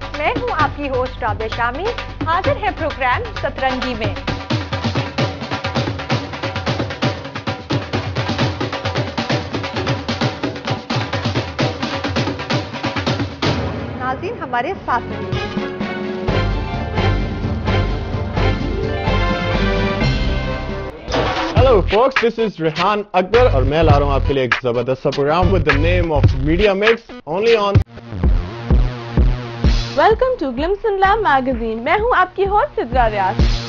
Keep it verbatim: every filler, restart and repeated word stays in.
मैं हूं आपकी होस्ट राबे शामी। हाजिर है प्रोग्राम सतरंगी में। नाज़रीन हमारे साथ रहिए। Hello folks, this is Rehan Akbar और मैं ला रहा हूँ आपके लिए एक जबरदस्त सा program with the name of Media Mix only on Welcome to Glimpse in Lab magazine। मैं हूँ आपकी होस्ट सिद्रा रियाज।